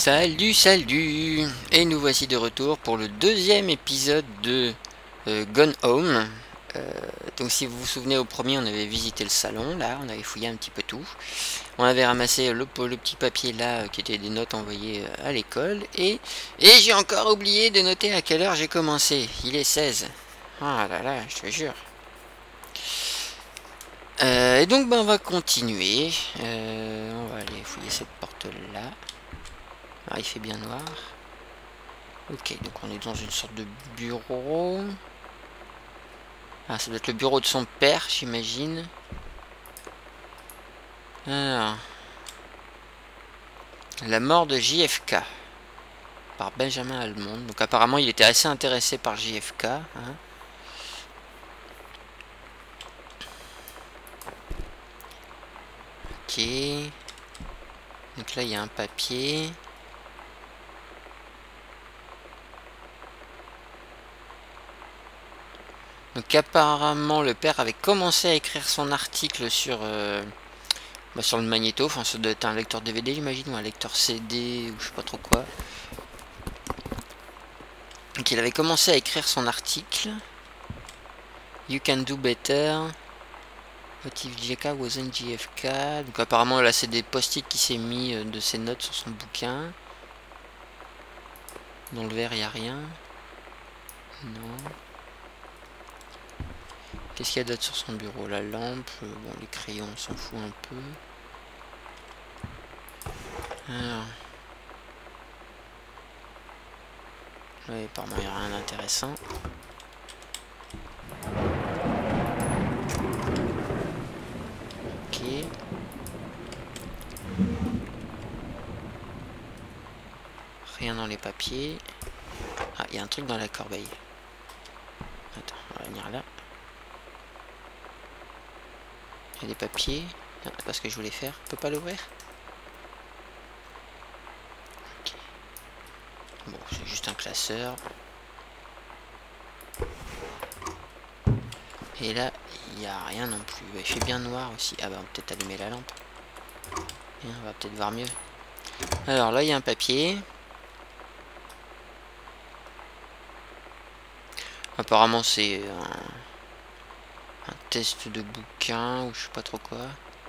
Salut, salut! Et nous voici de retour pour le deuxième épisode de Gone Home. Donc si vous vous souvenez, au premier on avait visité le salon, là on avait fouillé un petit peu tout. On avait ramassé le petit papier là qui était des notes envoyées à l'école. Et j'ai encore oublié de noter à quelle heure j'ai commencé. Il est 16. Ah là là, je te jure. Et donc on va continuer. On va aller fouiller cette porte là. Ah, il fait bien noir. Ok, donc on est dans une sorte de bureau. Ah, ça doit être le bureau de son père, j'imagine. Alors. La mort de JFK. Par Benjamin Almond. Donc apparemment il était assez intéressé par JFK. Hein. Ok. Donc là il y a un papier. Donc apparemment le père avait commencé à écrire son article sur sur le magnéto. Enfin ça doit être un lecteur DVD j'imagine, ou un lecteur CD, ou je sais pas trop quoi. Donc il avait commencé à écrire son article. You can do better. What if JFK wasn't JFK? Donc apparemment là c'est des post-it qui s'est mis de ses notes sur son bouquin. Dans le verre il n'y a rien. Non. Qu'est-ce qu'il y a d'autre sur son bureau? La lampe, bon les crayons on s'en fout un peu. Alors. Ouais, apparemment il n'y a rien d'intéressant. Ok. Rien dans les papiers. Ah, il y a un truc dans la corbeille. Attends, on va venir là. Il y a des papiers. Ah, c'est pas ce que je voulais faire. On peut pas l'ouvrir? Ok. Bon, c'est juste un classeur. Et là, il n'y a rien non plus. Il fait bien noir aussi. Ah bah, on va peut-être allumer la lampe. Et on va peut-être voir mieux. Alors là, il y a un papier. Apparemment, c'est un test de bouquin ou je sais pas trop quoi.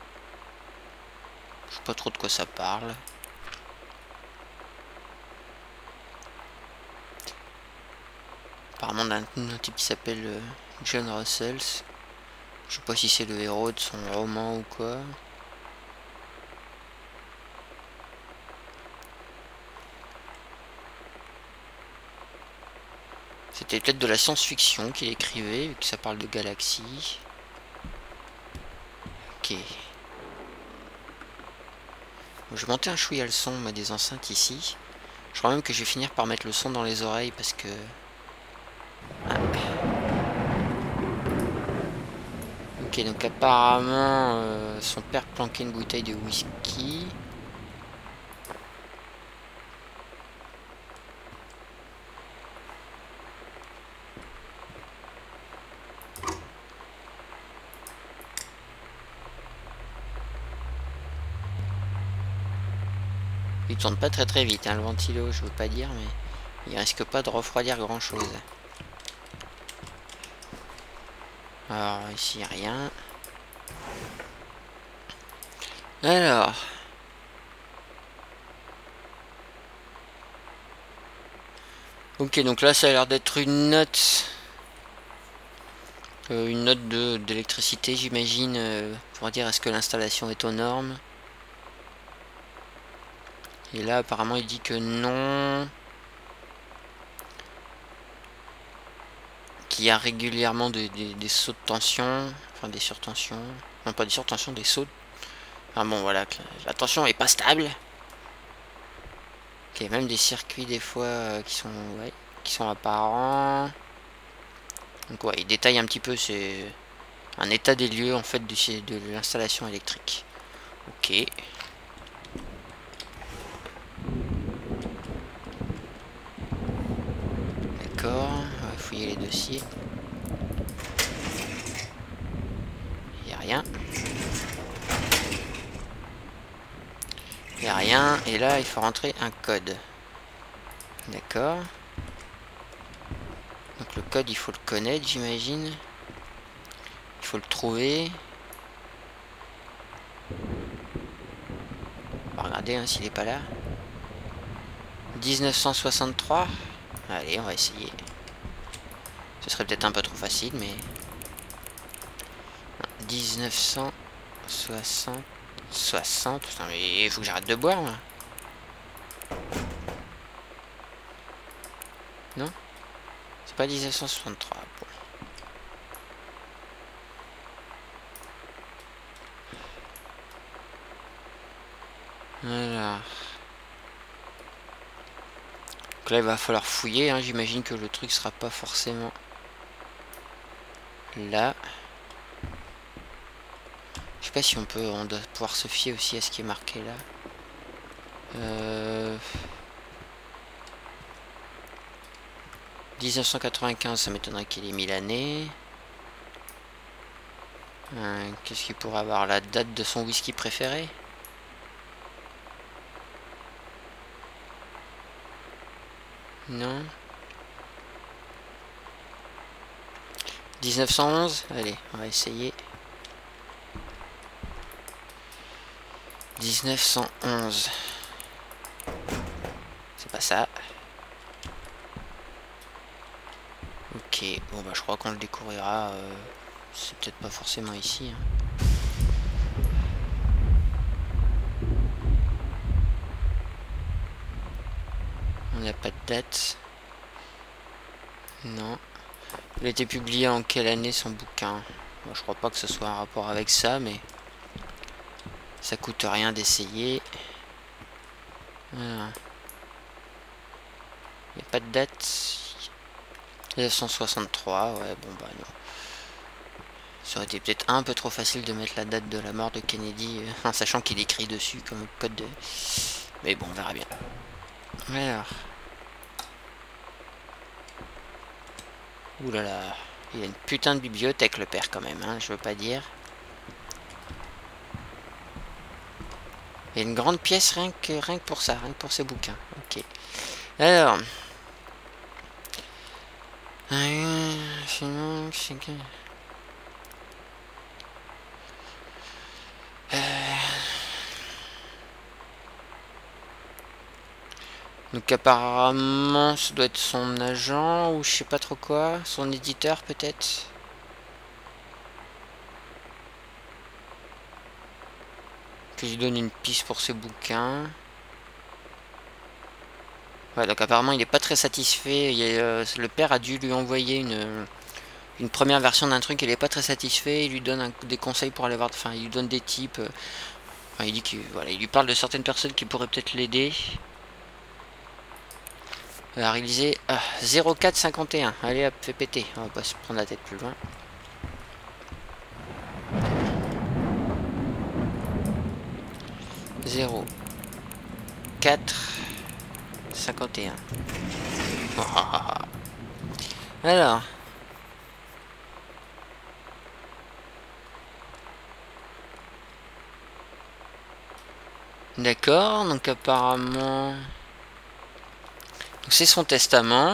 Je sais pas trop de quoi ça parle. Apparemment d'un type qui s'appelle John Russell. Je sais pas si c'est le héros de son roman ou quoi. C'était peut-être de la science-fiction qu'il écrivait, vu que ça parle de galaxies. Ok. Bon, je vais monter un chouïa le son des enceintes ici. Je crois même que je vais finir par mettre le son dans les oreilles parce que... Ah. Ok, donc apparemment son père planquait une bouteille de whisky. Il tourne pas très vite, hein, le ventilo, je veux pas dire, mais il risque pas de refroidir grand chose. Alors ici rien. Alors. Ok, donc là ça a l'air d'être une note. Une note d'électricité j'imagine, pour dire est-ce que l'installation est aux normes. Et là apparemment il dit que non. Qu'il y a régulièrement des sauts de tension. Enfin des surtensions. Non pas des surtensions, des sauts. Enfin bon voilà, que la tension est pas stable. Ok, même des circuits des fois qui sont apparents. Donc ouais, il détaille un petit peu, c'est un état des lieux en fait de l'installation électrique. Ok. D'accord, on va fouiller les dossiers. Il n'y a rien. Il n'y a rien. rien. Et là, il faut rentrer un code. D'accord. Donc le code, il faut le connaître, j'imagine. Il faut le trouver. On va regarder hein, s'il n'est pas là. 1963. Allez, on va essayer. Ce serait peut-être un peu trop facile, mais... 1960... 60... Putain, mais il faut que j'arrête de boire, moi. Non? C'est pas 1963. Bon. Voilà. Donc là, il va falloir fouiller. Hein. J'imagine que le truc sera pas forcément là. Je sais pas si on doit pouvoir se fier aussi à ce qui est marqué là. 1995, ça m'étonnerait qu'il ait mis l'année. Qu'est-ce qu'il pourrait avoir? La date de son whisky préféré? Non. 1911? Allez, on va essayer. 1911. C'est pas ça. Ok, bon bah je crois qu'on le découvrira. C'est peut-être pas forcément ici. Hein. On n'a pas de date. Non. Il a été publié en quelle année son bouquin? Bon, je crois pas que ce soit un rapport avec ça, mais ça coûte rien d'essayer. Voilà. Il n'y a pas de date. 1963, ouais, bon bah non. Ça aurait été peut-être un peu trop facile de mettre la date de la mort de Kennedy, en sachant qu'il écrit dessus comme code de... Mais bon, on verra bien. Alors. Ouh là là. Il a une putain de bibliothèque, le père, quand même, hein, je veux pas dire. Il y a une grande pièce rien que pour ça, rien que pour ces bouquins. Ok. Alors. Donc apparemment, ça doit être son agent ou je sais pas trop quoi, son éditeur peut-être. Que je lui donne une piste pour ses bouquins. Ouais, donc apparemment il n'est pas très satisfait. Le père a dû lui envoyer une première version d'un truc, il n'est pas très satisfait. Il lui donne des conseils pour aller voir. Enfin, il lui donne des types. Enfin, il dit qu'il voilà, il lui parle de certaines personnes qui pourraient peut-être l'aider. À réaliser 0451. Allez hop, fais péter. On va pas se prendre la tête plus loin. Zéro 4 51. Alors. D'accord, donc apparemment... C'est son testament.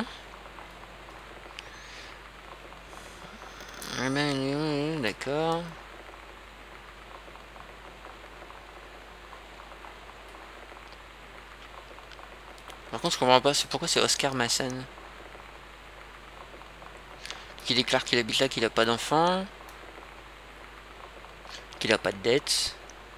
D'accord. Par contre, je comprends pas, c'est pourquoi c'est Oscar Masson. Qui déclare qu'il habite là, qu'il a pas d'enfant. Qu'il a pas de dette.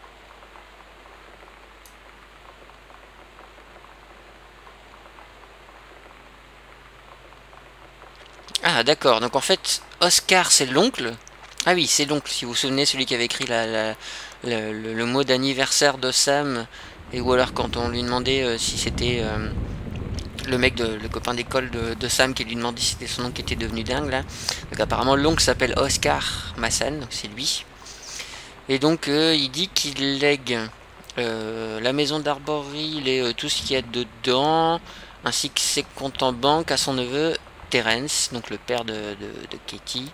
Ah d'accord, donc en fait Oscar c'est l'oncle. Ah oui c'est l'oncle, si vous vous souvenez, celui qui avait écrit le mot d'anniversaire de Sam. Et ou alors quand on lui demandait si c'était le mec, le copain d'école de Sam qui lui demandait si c'était son oncle qui était devenu dingue là. Donc apparemment l'oncle s'appelle Oscar Masson, donc c'est lui. Et donc il dit qu'il lègue la maison d'Arbory et tout ce qu'il y a dedans, ainsi que ses comptes en banque à son neveu Terence, donc le père de Katie.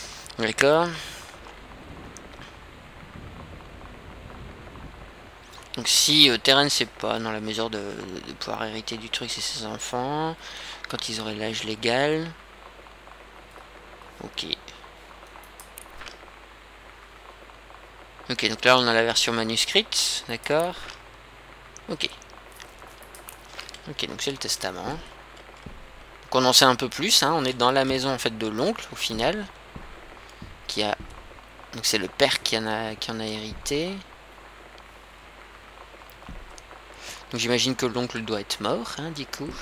D'accord. Donc si Terence c'est pas dans la mesure de pouvoir hériter du truc, c'est ses enfants. Quand ils auraient l'âge légal. Ok. Ok, donc là on a la version manuscrite, d'accord. Ok. Ok, donc c'est le testament. Donc on en sait un peu plus, hein. On est dans la maison en fait de l'oncle au final. Qui a. Donc c'est le père qui en a hérité. Donc j'imagine que l'oncle doit être mort, hein, du coup.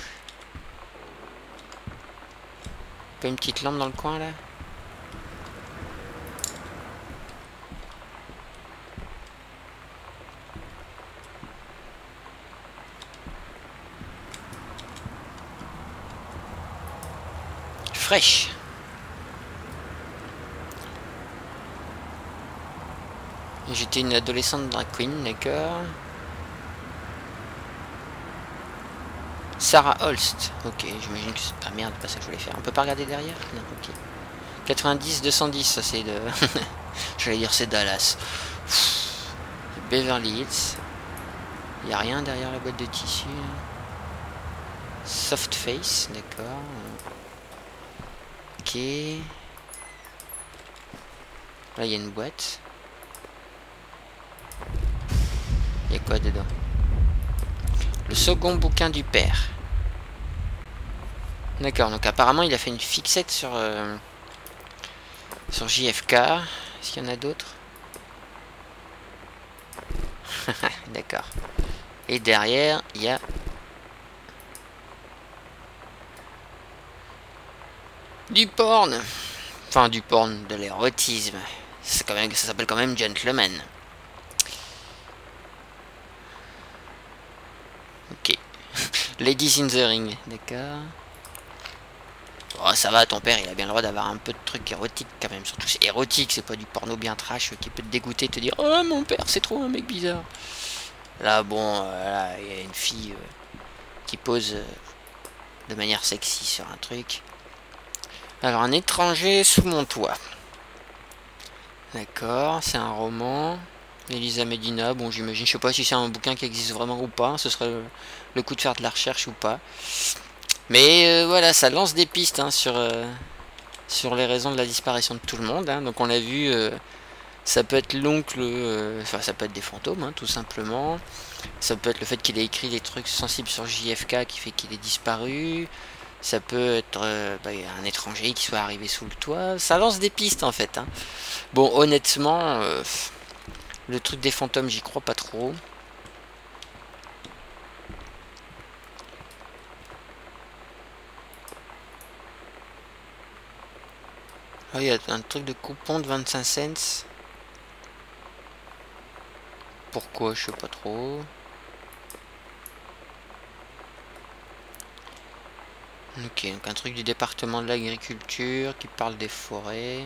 Pas une petite lampe dans le coin là? Fraîche. J'étais une adolescente drag queen, d'accord. Sarah Holst. Ok, j'imagine que c'est... Ah merde, pas ça que je voulais faire. On peut pas regarder derrière? Non, ok. 90, 210, ça c'est de... J'allais dire c'est Dallas. Beverly Hills. Il y a rien derrière la boîte de tissu. Soft Face, d'accord. Ok. Là il y a une boîte. Il y a quoi dedans? Le second bouquin du père. D'accord, donc apparemment il a fait une fixette sur JFK. Est-ce qu'il y en a d'autres? D'accord. Et derrière, il y a... du porn. Enfin, du porn, de l'érotisme. C'est quand même, ça s'appelle quand même Gentleman. Ok. Ladies in the Ring, d'accord. Oh, ça va, ton père, il a bien le droit d'avoir un peu de trucs érotiques quand même. Surtout c'est érotique, c'est pas du porno bien trash qui peut te dégoûter, te dire oh mon père, c'est trop un mec bizarre. Là, bon, là, il y a une fille qui pose de manière sexy sur un truc. Alors, un étranger sous mon toit. D'accord, c'est un roman. Elisa Medina, bon, j'imagine, je sais pas si c'est un bouquin qui existe vraiment ou pas. Ce serait le coup de faire de la recherche ou pas. Mais voilà, ça lance des pistes hein, sur les raisons de la disparition de tout le monde. Hein. Donc on l'a vu, ça peut être l'oncle, enfin ça peut être des fantômes, hein, tout simplement. Ça peut être le fait qu'il ait écrit des trucs sensibles sur JFK qui fait qu'il est disparu. Ça peut être un étranger qui soit arrivé sous le toit. Ça lance des pistes en fait. Hein. Bon, honnêtement, le truc des fantômes, j'y crois pas trop. Ah, il y a un truc de coupon de 25 cents. Pourquoi, je sais pas trop. Ok, donc un truc du département de l'agriculture qui parle des forêts.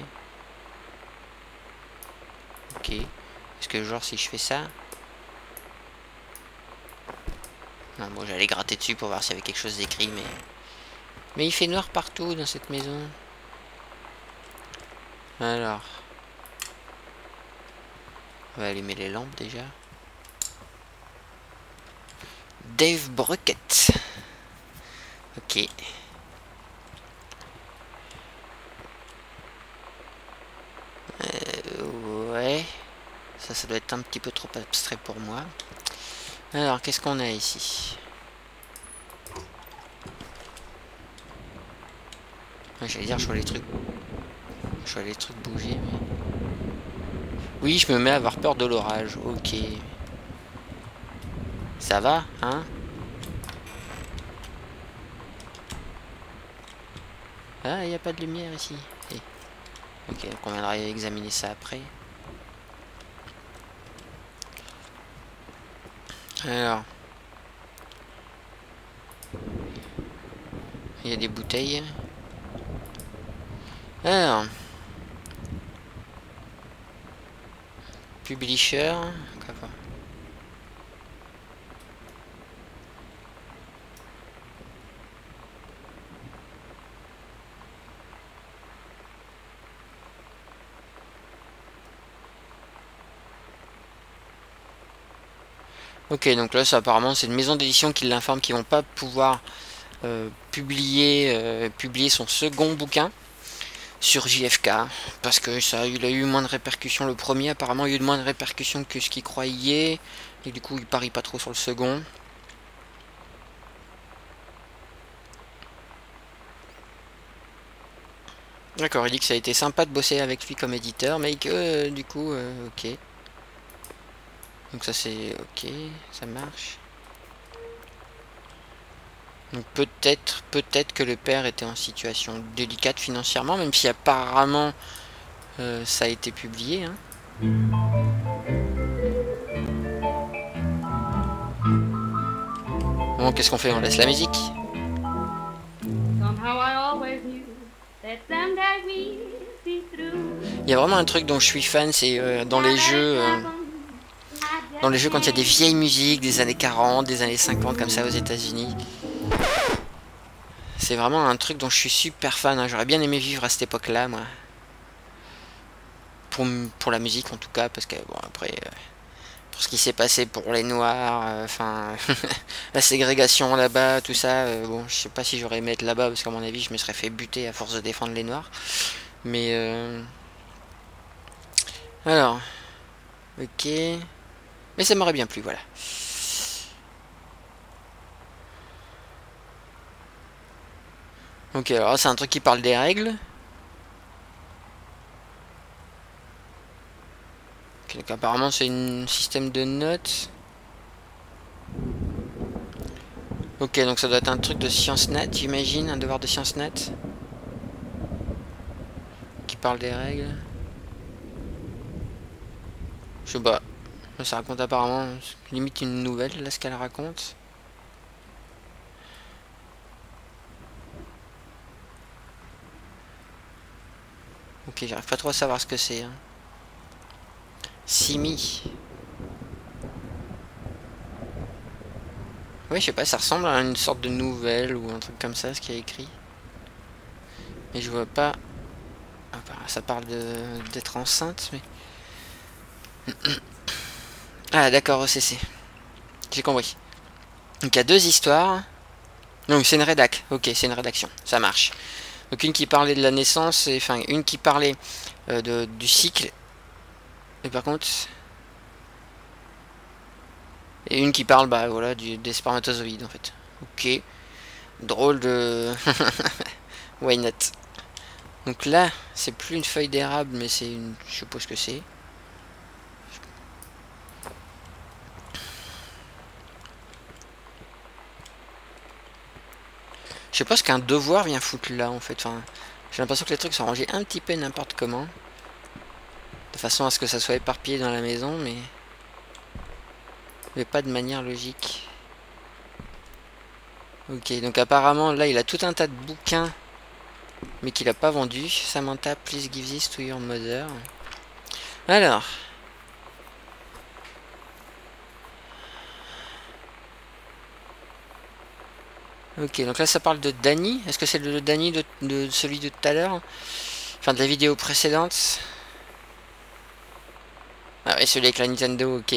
Ok. Est-ce que genre si je fais ça... Non, bon, j'allais gratter dessus pour voir s'il y avait quelque chose d'écrit, mais... Mais il fait noir partout dans cette maison. Alors... On va allumer les lampes déjà. Dave Brockett. Ok. Ouais. Ça doit être un petit peu trop abstrait pour moi. Alors, qu'est-ce qu'on a ici? J'allais dire, je vois les trucs bouger, mais... Oui, je me mets à avoir peur de l'orage. Ok. Ça va, hein? Ah, il n'y a pas de lumière ici. Eh. Ok, donc on viendra examiner ça après. Alors... Il y a des bouteilles. Alors... Publisher. Ok, donc là, ça, apparemment, c'est une maison d'édition qui l'informe qu'ils vont pas pouvoir publier son second bouquin sur JFK, parce que ça, il a eu moins de répercussions. Le premier, apparemment, il y a eu moins de répercussions que ce qu'il croyait, et du coup, il parie pas trop sur le second. D'accord, il dit que ça a été sympa de bosser avec lui comme éditeur, mais que du coup, ok. Donc ça c'est ok, ça marche. Donc peut-être que le père était en situation délicate financièrement, même si apparemment ça a été publié. Hein. Bon, qu'est-ce qu'on fait? On laisse la musique. Il y a vraiment un truc dont je suis fan, c'est dans les jeux. Dans les jeux, quand il y a des vieilles musiques des années 40, des années 50, comme ça aux États-Unis. C'est vraiment un truc dont je suis super fan. Hein. J'aurais bien aimé vivre à cette époque-là, moi. Pour la musique, en tout cas, parce que, bon, après, pour ce qui s'est passé pour les Noirs, enfin, la ségrégation là-bas, tout ça, bon, je sais pas si j'aurais aimé être là-bas, parce qu'à mon avis, je me serais fait buter à force de défendre les Noirs. Mais, alors, ok. Mais ça m'aurait bien plu, voilà. Ok, alors c'est un truc qui parle des règles. Okay, donc apparemment c'est un système de notes. Ok, donc ça doit être un truc de sciences nat, j'imagine, un devoir de sciences nat. Qui parle des règles. Je sais pas. Ça raconte apparemment limite une nouvelle, là, ce qu'elle raconte. Ok, j'arrive pas trop à savoir ce que c'est. Hein. Simi. Ouais, je sais pas, ça ressemble à une sorte de nouvelle ou un truc comme ça, ce qu'il y a écrit. Mais je vois pas... Ah, bah, ça parle d'être enceinte, mais... Ah, d'accord, OCC. J'ai compris. Donc il y a deux histoires. Donc c'est une rédac. Ok, c'est une rédaction. Ça marche. Donc une qui parlait de la naissance, et enfin une qui parlait du cycle. Et par contre... Et une qui parle, bah voilà, des spermatozoïdes en fait. Ok. Drôle de... Why not? Donc là, c'est plus une feuille d'érable, mais c'est une... Je sais pas ce que c'est. Je sais pas ce qu'un devoir vient foutre là en fait. Enfin, j'ai l'impression que les trucs sont rangés un petit peu n'importe comment. De façon à ce que ça soit éparpillé dans la maison, mais pas de manière logique. Ok, donc apparemment là il a tout un tas de bouquins, mais qu'il a pas vendu. Samantha, please give this to your mother. Alors. Ok, donc là ça parle de Danny. Est-ce que c'est le Danny de celui de tout à l'heure? Enfin de la vidéo précédente. Ah ouais, celui avec la Nintendo, ok.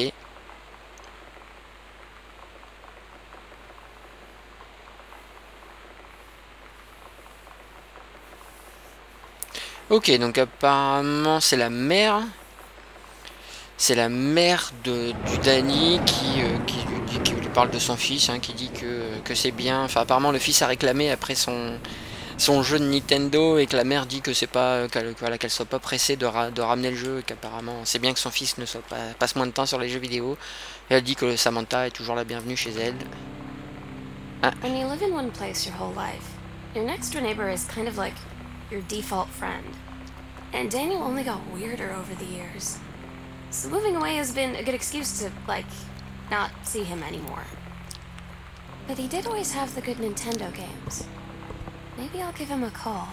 Ok, donc apparemment c'est la mère. C'est la mère du Danny qui lui parle de son fils, hein, qui dit que c'est bien. Enfin apparemment le fils a réclamé après son jeu de Nintendo et que la mère dit que c'est pas qu'elle soit pas pressée de ramener le jeu, qu'apparemment c'est bien que son fils ne soit pas passe moins de temps sur les jeux vidéo. Et elle dit que Samantha est toujours la bienvenue chez elle. Ah. When you live in one place your whole life, your next door neighbor is kind of like your default friend. And Daniel only got weirder over the years. So moving away has been a good excuse to, like, not see him anymore. But he did always have the good Nintendo games. Maybe I'll give him a call.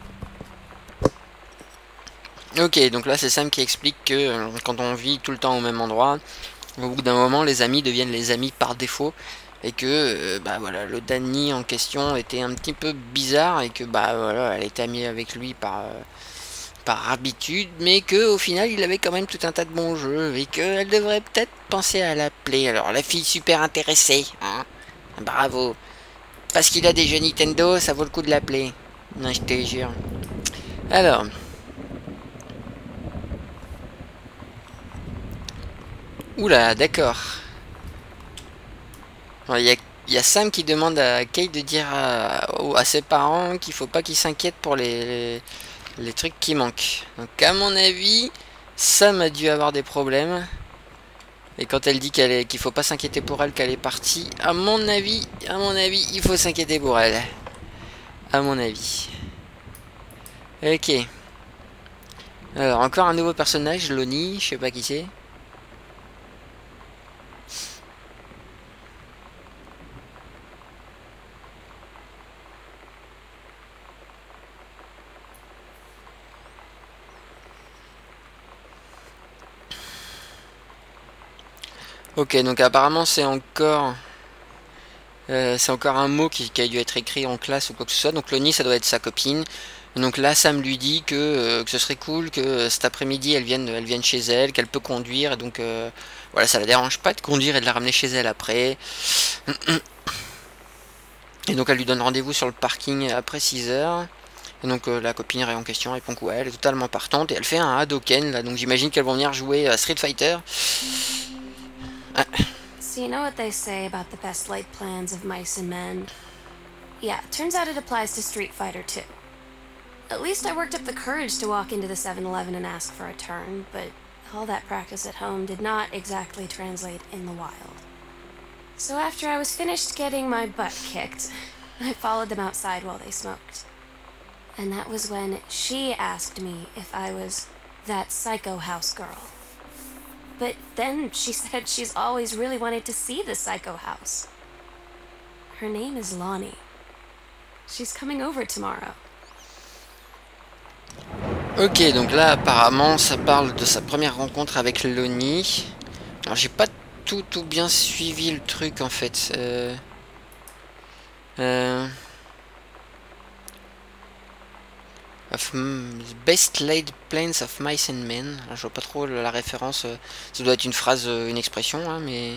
Ok, donc là c'est Sam qui explique que quand on vit tout le temps au même endroit, au bout d'un moment les amis deviennent les amis par défaut. Et que bah voilà, le Danny en question était un petit peu bizarre et que bah voilà, elle était amie avec lui par habitude, mais que au final il avait quand même tout un tas de bons jeux et qu'elle devrait peut-être penser à l'appeler. Alors la fille super intéressée, hein, bravo. Parce qu'il a des jeux Nintendo, ça vaut le coup de l'appeler. Non, je te jure. Alors. Oula, d'accord. Il y a Sam qui demande à Kate de dire à ses parents qu'il faut pas qu'ils s'inquiètent pour les trucs qui manquent. Donc à mon avis, Sam a dû avoir des problèmes. Et quand elle dit qu'il faut pas s'inquiéter pour elle, qu'elle est partie, à mon avis, il faut s'inquiéter pour elle. À mon avis. Ok. Alors encore un nouveau personnage, Lonnie, je sais pas qui c'est. Ok, donc apparemment c'est encore un mot qui a dû être écrit en classe ou quoi que ce soit. Donc Lonnie, ça doit être sa copine. Donc là, Sam lui dit que ce serait cool que cet après-midi, elle vienne chez elle, qu'elle peut conduire. Et donc voilà, ça la dérange pas de conduire et de la ramener chez elle après. Et donc elle lui donne rendez-vous sur le parking après 6 heures. Et donc la copine en question répond que ouais, elle est totalement partante. Et elle fait un Hadoken là. Donc j'imagine qu'elles vont venir jouer à Street Fighter. Ah. So you know what they say about the best laid plans of mice and men? Yeah, turns out it applies to Street Fighter too. At least I worked up the courage to walk into the 7-Eleven and ask for a turn, but all that practice at home did not exactly translate in the wild. So after I was finished getting my butt kicked, I followed them outside while they smoked. And that was when she asked me if I was that psycho house girl. But then she said she's always really wanted to see the psycho house. Her name is Lonnie. She's coming over tomorrow. Ok, donc là apparemment ça parle de sa première rencontre avec Lonnie. Alors j'ai pas tout bien suivi le truc en fait. Best laid plans of mice and men. Alors, je vois pas trop la référence. Ça doit être une phrase, une expression, hein, mais.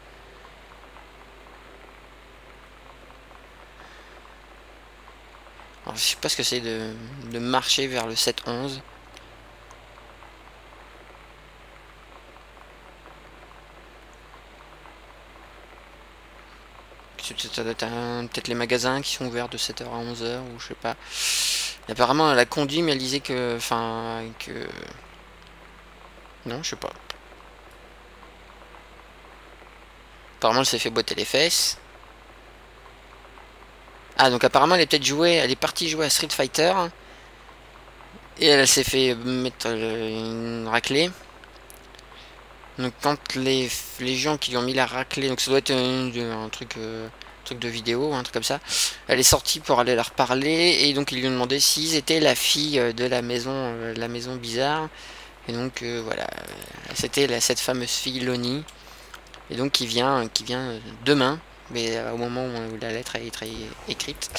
Alors, je sais pas ce que c'est de marcher vers le 7-11. Peut-être les magasins qui sont ouverts de 7h à 11h ou je sais pas. Et apparemment elle a conduit mais elle disait que... Enfin que... Non je sais pas. Apparemment elle s'est fait botter les fesses. Ah donc apparemment elle est peut-être jouée... Elle est partie jouer à Street Fighter. Et elle s'est fait mettre une raclée. Donc quand les gens qui lui ont mis la raclée, donc ça doit être un truc de vidéo, un truc comme ça, elle est sortie pour aller leur parler et donc ils lui ont demandé s'ils étaient la fille de la maison bizarre. Et donc voilà, c'était cette fameuse fille Lonnie. Et donc qui vient demain, mais au moment où la lettre a été écrite.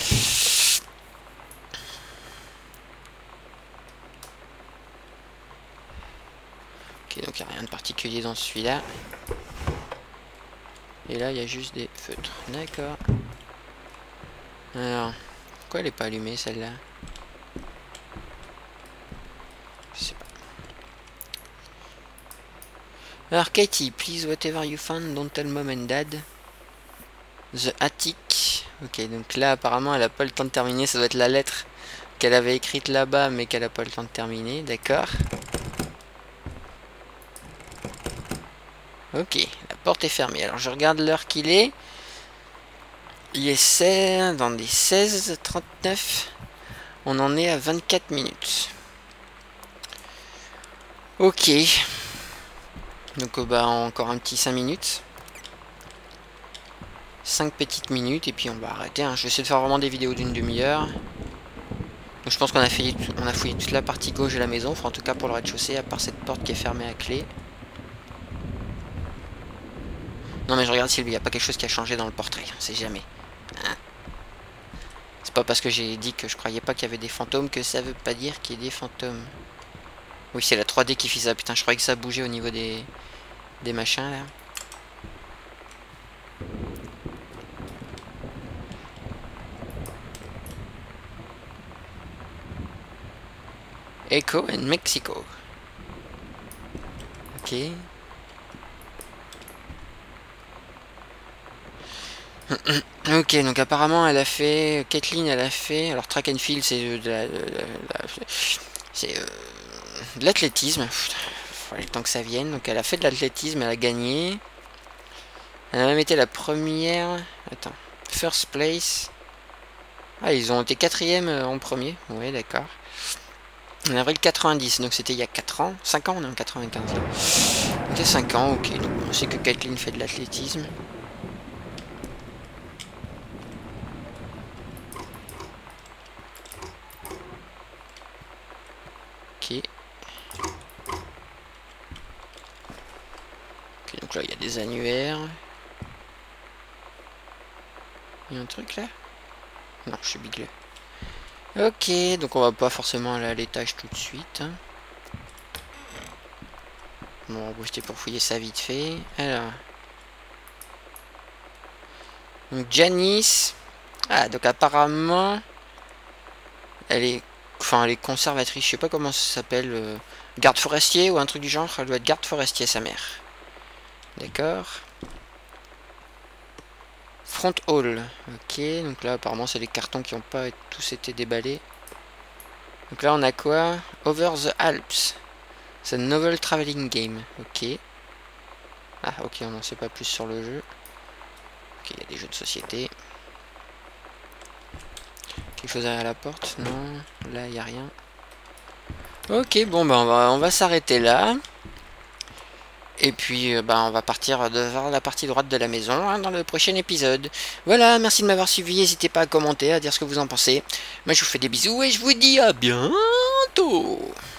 Ok, donc il n'y a rien de particulier dans celui-là. Et là, il y a juste des feutres. D'accord. Alors, pourquoi elle n'est pas allumée, celle-là? Je sais pas. Alors, Katie, please, whatever you found, don't tell mom and dad. The attic. Ok, donc là, apparemment, elle n'a pas le temps de terminer. Ça doit être la lettre qu'elle avait écrite là-bas, mais qu'elle n'a pas le temps de terminer. D'accord. Ok, la porte est fermée. Alors je regarde l'heure qu'il est. Il est dans les 16h39. On en est à 24 minutes. Ok. Donc bah encore un petit 5 minutes. 5 petites minutes et puis on va arrêter. Hein. Je vais essayer de faire vraiment des vidéos d'une demi-heure. Donc je pense qu'on a fouillé toute la partie gauche de la maison. Enfin en tout cas pour le rez-de-chaussée, à part cette porte qui est fermée à clé. Non mais je regarde s'il n'y a pas quelque chose qui a changé dans le portrait, on sait jamais. Hein, c'est pas parce que j'ai dit que je croyais pas qu'il y avait des fantômes que ça veut pas dire qu'il y ait des fantômes. Oui, c'est la 3D qui fait ça. Putain, je croyais que ça bougeait au niveau des machins, là. Echo and Mexico. Ok. Ok, donc apparemment elle a fait... Kathleen elle a fait... Alors track and field c'est c'est de l'athlétisme. Faudrait le temps que ça vienne. Donc elle a fait de l'athlétisme, elle a gagné. Elle a même été la première... Attends. First place. Ah, ils ont été quatrième en premier. Ouais, d'accord. En avril 90, donc c'était il y a 4 ans. 5 ans, on est en 95. Donc il y a 5 ans, ok. Donc on sait que Kathleen fait de l'athlétisme. Ok. Ok, donc là il y a des annuaires. Il y a un truc là? Non, je suis biglé. Ok, donc on va pas forcément aller à l'étage tout de suite. Hein. Bon, on va booster pour fouiller ça vite fait. Alors. Donc Janice. Ah, donc apparemment... Elle est... Enfin, elle est conservatrice, je sais pas comment ça s'appelle. Garde forestier ou un truc du genre. Elle doit être garde forestier, sa mère. D'accord. Front hall. Ok, donc là apparemment c'est les cartons qui n'ont pas tous été déballés. Donc là on a quoi? Over the Alps. C'est un novel traveling game. Ok. Ah ok, on n'en sait pas plus sur le jeu. Ok, il y a des jeux de société. Quelque chose derrière la porte? Non, là il n'y a rien. Ok, bon ben on va s'arrêter là. Et puis on va partir vers la partie droite de la maison hein, dans le prochain épisode. Voilà, merci de m'avoir suivi. N'hésitez pas à commenter, à dire ce que vous en pensez. Moi je vous fais des bisous et je vous dis à bientôt.